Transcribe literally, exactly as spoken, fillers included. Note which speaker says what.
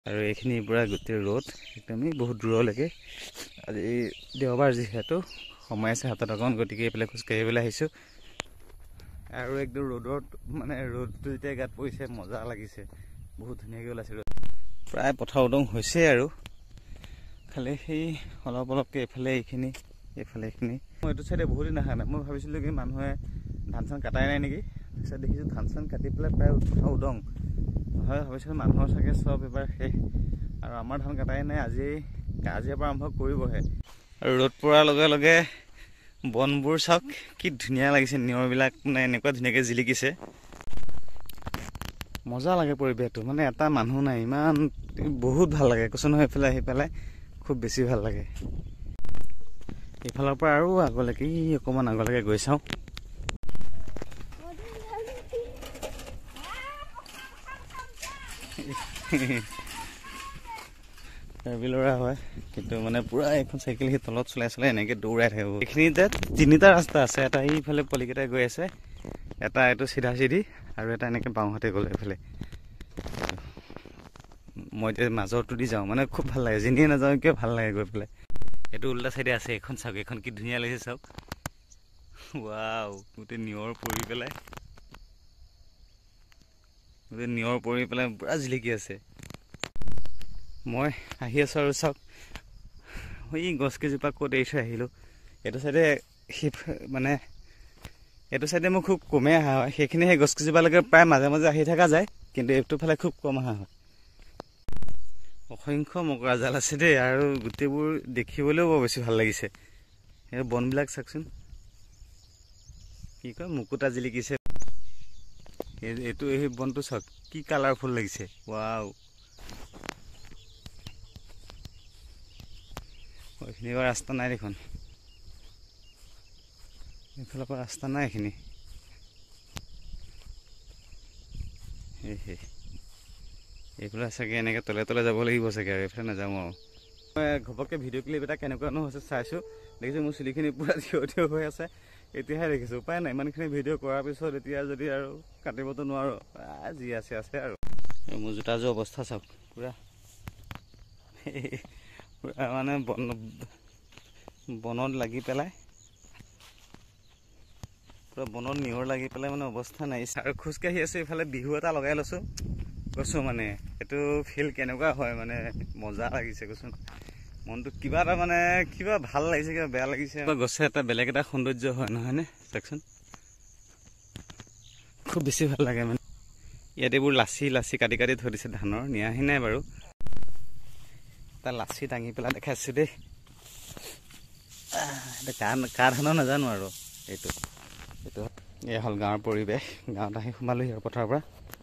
Speaker 1: আৰু এইখিনি পুৰা গোটেই ৰ'দ একদমেই বহুত দূৰলৈকে। আজি দেওবাৰ যিহেতু সময় আছে হাতত অকণ, গতিকে এইফালে খোজকাঢ়িবলৈ আহিছোঁ। আৰু একদম ৰ'দত মানে ৰ'দটো যেতিয়া গাত পৰিছে মজা লাগিছে, বহুত ধুনীয়াকৈ ওলাইছে ৰ'দ। প্ৰায় পথাৰ উদং হৈছে আৰু খালি সেই অলপ অলপকৈ এইফালে এইখিনি এইফালে এইখিনি। মই এইটো চাইডে বহুত দিন অহা নাই, মই ভাবিছিলোঁ কি মানুহে ধান চান কাটাই নাই নেকি, তাৰপিছত দেখিছোঁ ধান চান কাটি পেলাই প্ৰায় পথাৰ উদং হয়। ভাবিছিলোঁ মানুহৰ চাগে চব এবাৰ শেষ, আৰু আমাৰ ধান কাটাই নাই, আজি আজিৰ পৰা আৰম্ভ কৰিবহে। আৰু ৰ'দ পৰাৰ লগে লগে বনবোৰ চাওক কি ধুনীয়া লাগিছে, নিয়ৰবিলাক মানে এনেকুৱা ধুনীয়াকৈ জিলিকিছে, মজা লাগে পৰিৱেশটো। মানে এটা মানুহ নাই, ইমান বহুত ভাল লাগে কৈছোঁ নহয়। এইফালে আহি পেলাই খুব বেছি ভাল লাগে। এইফালৰ পৰা আৰু আগলৈকে অকণমান আগলৈকে গৈ চাওঁ। কাৰ্বি ল'ৰা হয়, কিন্তু মানে পুৰা এখন চাইকেল সি তলত চলাই চলাই এনেকৈ দৌৰাই থাকিব। এইখিনিতে তিনিটা ৰাস্তা আছে, এটা এইফালে পলিকেইটাই গৈ আছে, এটা এইটো চিধা চিধি, আৰু এটা এনেকৈ বাওঁহাতে গ'ল এইফালে। মই এতিয়া মাজৰটো দি যাওঁ, মানে খুব ভাল লাগে, যেনিয়ে নাযাওঁ কিয় ভাল লাগে গৈ পেলাই। এইটো উল্টা চাইডে আছে, এইখন চাওক, এইখন কি ধুনীয়া লাগিছে চাওক। ৱাও, গোটেই নিয়ৰ পৰি পেলাই গোটেই নিয়ৰ পৰি পেলাই পুৰা জিলিকি আছে। মই আহি আছোঁ আৰু চাওক, এই গছকেইজোপা ক'ত এৰি থৈ আহিলোঁ। এইটো চাইডে সি মানে এইটো চাইডে মোৰ খুব কমেই অহা হয়, সেইখিনি সেই গছকেইজোপালৈকে প্ৰায় মাজে মাজে আহি থকা যায়, কিন্তু এইটো ফালে খুব কম অহা হয়। অসংখ্য মকৰা জাল আছে দেই, আৰু গোটেইবোৰ দেখিবলৈও বৰ বেছি ভাল লাগিছে। এই বনবিলাক চাওকচোন, কি কয় মুকুতা জিলিকিছে। এইটো এই বনটো চাওক কি কালাৰফুল লাগিছে, ৱাও। এইখিনি পৰা ৰাস্তা নাই দেখোন, এইফালৰ পৰা ৰাস্তা নাই এইখিনি। এইফালে চাগে এনেকৈ তলে তলে যাব লাগিব চাগে, আৰু এইফালে নাযাওঁ আৰু। মই ঘপককৈ ভিডিঅ' ক্লিপ এটা কেনেকুৱানো হৈছে চাইছোঁ, দেখিছোঁ মোৰ চুলিখিনি পূৰা থিয় থিয় হৈ আছে। এতিয়াহে দেখিছোঁ, উপায় নাই, ইমানখিনি ভিডিঅ' কৰাৰ পিছত এতিয়া যদি আৰু কাটিবতো নোৱাৰোঁ, যি আছে আছে আৰু। মোৰ জোতাযোৰ অৱস্থা চাওক, পূৰা পূৰা মানে বন বনত লাগি পেলাই, পূৰা বনত নিয়ৰ লাগি পেলাই মানে অৱস্থা নাই। আৰু খোজকাঢ়ি আছোঁ, এইফালে বিহু এটা লগাই লৈছোঁ কৈছোঁ, মানে এইটো ফিল কেনেকুৱা হয়, মানে মজা লাগিছে কৈছোঁ। মনটো কিবা এটা মানে কিবা ভাল লাগিছে, কিবা বেয়া লাগিছে। গছে এটা বেলেগ এটা সৌন্দৰ্য হয় নহয়নে, চাওকচোন খুব বেছি ভাল লাগে। মানে ইয়াত এইবোৰ লাচি লাচি কাটি কাটি থৈ দিছে ধানৰ, নিয়াহি নাই বাৰু। এটা লাচি দাঙি পেলাই দেখাইছোঁ দেই, এতিয়া কাৰ কাৰ ধানৰ নাজানো আৰু। এইটো এইটো এয়া হ'ল গাঁৱৰ পৰিৱেশ। গাঁৱত আহি সোমালোহি আৰু পথাৰৰ পৰা।